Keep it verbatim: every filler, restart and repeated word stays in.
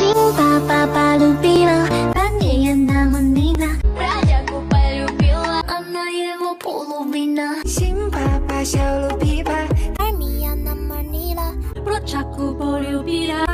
Simpapa polyubila, panie nama Nina. Rajaku polyubila, она его половина. Simpapa 小鹿琵琶， Armia nama Nila. Rajaku polyubila,